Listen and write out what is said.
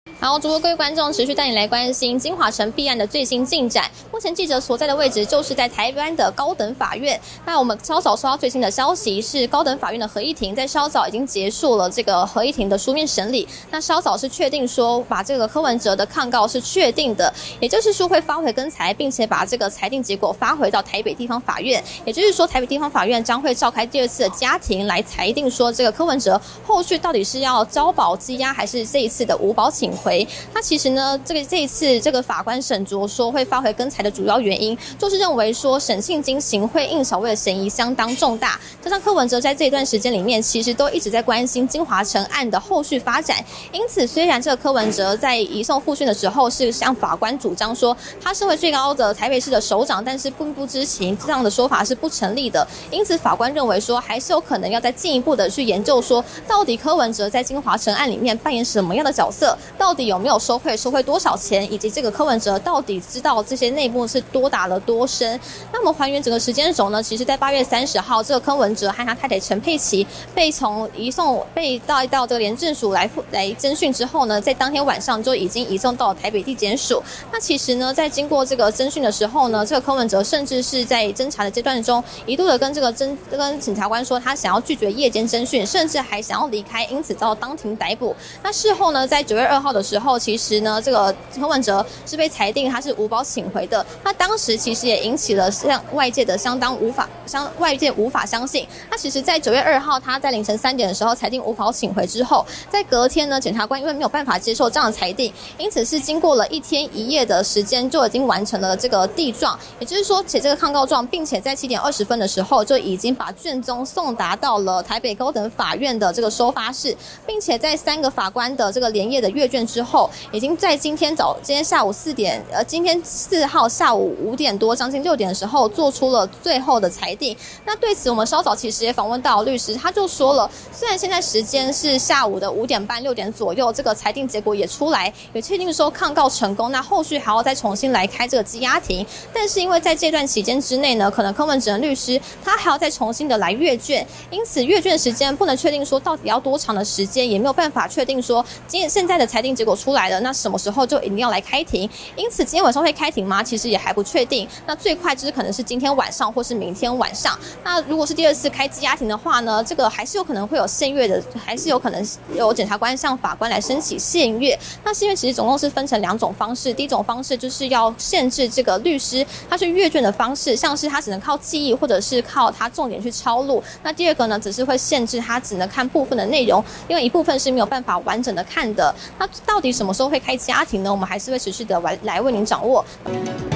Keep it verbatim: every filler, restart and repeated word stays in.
好，主播各位观众，持续带你来关心金华城弊案的最新进展。目前记者所在的位置就是在台湾的高等法院。那我们稍早收到最新的消息，是高等法院的合议庭在稍早已经结束了这个合议庭的书面审理。那稍早是确定说，把这个柯文哲的抗告是确定的，也就是说会发回更裁，并且把这个裁定结果发回到台北地方法院。也就是说，台北地方法院将会召开第二次的家庭来裁定说，这个柯文哲后续到底是要交保羁押，还是这一次的无保请回。那其实呢，这个这一次这个法官沈卓说会发回更裁的主要原因，就是认为说沈庆金行贿应小薇的嫌疑相当重大，加上柯文哲在这一段时间里面其实都一直在关心金华城案的后续发展，因此虽然这个柯文哲在移送复讯的时候是向法官主张说他身为最高的台北市的首长，但是并不知情，这样的说法是不成立的，因此法官认为说还是有可能要再进一步的去研究说，到底柯文哲在金华城案里面扮演什么样的角色，到底有没有收贿，收贿多少钱，以及这个柯文哲到底知道这些内幕是多打了多深。那我们还原整个时间轴呢，其实在八月三十号，这个柯文哲和他太太陈佩琪被从移送被带到这个廉政署来来侦讯之后呢，在当天晚上就已经移送到了台北地检署。那其实呢，在经过这个侦讯的时候呢，这个柯文哲甚至是在侦查的阶段中，一度的跟这个侦跟检察官说，他想要拒绝夜间侦讯，甚至还想要离开，因此遭到当庭逮捕。那事后呢，在九月二号的时候，其实呢，这个柯文哲是被裁定他是无保请回的。那当时其实也引起了像外界的相当无法相外界无法相信。那其实，在九月二号他在凌晨三点的时候裁定无保请回之后，在隔天呢，检察官因为没有办法接受这样的裁定，因此是经过了一天一夜的时间就已经完成了这个递状，也就是说写这个抗告状，并且在七点二十分的时候就已经把卷宗送达到了台北高等法院的这个收发室，并且在三个法官的这个连夜的阅卷之后，已经在今天早今天下午四点，呃，今天四号下午五点多，将近六点的时候，做出了最后的裁定。那对此，我们稍早其实也访问到律师，他就说了，虽然现在时间是下午的五点半六点左右，这个裁定结果也出来，也确定说抗告成功，那后续还要再重新来开这个羁押庭。但是因为在这段期间之内呢，可能柯文哲律师他还要再重新的来阅卷，因此阅卷时间不能确定说到底要多长的时间，也没有办法确定说今天现在的裁定结果出来了，那什么时候就一定要来开庭。因此今天晚上会开庭吗？其实也还不确定。那最快就是可能是今天晚上或是明天晚上。那如果是第二次开羁押庭的话呢，这个还是有可能会有限阅的，还是有可能有检察官向法官来申请限阅。那限阅其实总共是分成两种方式，第一种方式就是要限制这个律师他去阅卷的方式，像是他只能靠记忆或者是靠他重点去抄录。那第二个呢，只是会限制他只能看部分的内容，因为一部分是没有办法完整的看的。那到底什么时候会开羁押庭呢？我们还是会持续的来为您掌握。